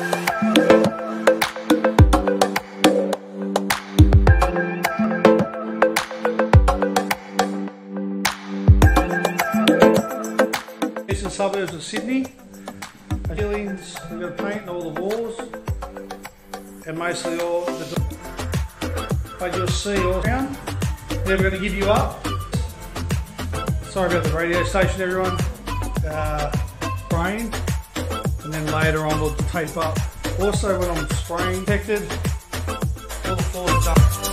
Eastern suburbs of Sydney. Ceilings, we've got paint on all the walls and mostly all the doors. But you'll see all around. Never going to give you up. Sorry about the radio station, everyone. Spraying, and then later on we'll tape up. Also, when I'm spraying protected, all the floors are done.